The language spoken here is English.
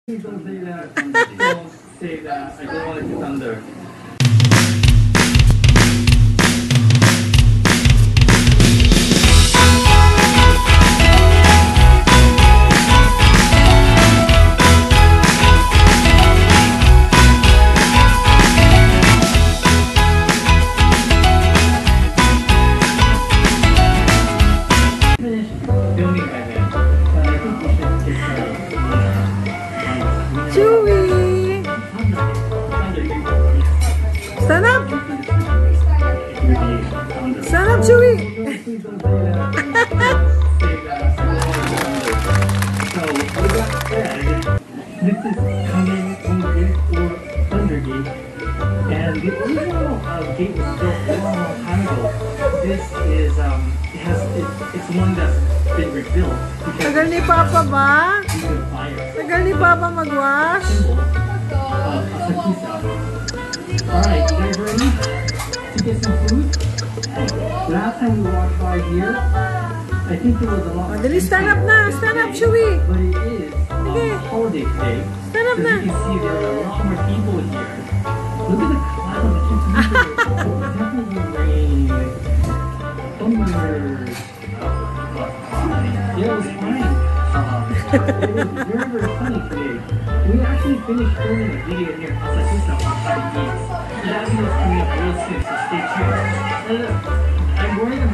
Please don't say that. Don't say that. I don't want it to thunder. Finish filming by then, but I think we should get started. Chewy! Stand up! Stand up, Chewy! Please don't say that. Say that. So with that said, this is Kage Gate or Thunder Gate, and the original gate was built a long time ago. This is it's one that's been rebuilt because Tagal ni Papa ba? you can fire. Tagal ni Papa mag-wash? Symbol of Asakusa. Alright, you guys ready to get some food? Last time we walked by here, I think there was a lot. Dali, stand up na! Stand up, Chewy! But it is Okay. holiday today. Stand up So na! you can see there are a lot more people here. Look at the clouds. You can see it's definitely rain. Thunder. Yeah, it was fine. It was very, very funny today. We actually finished filming a video here at Asakusa on Kage Gates. So that video is coming up real soon, so stay tuned. And look, I'm wearing a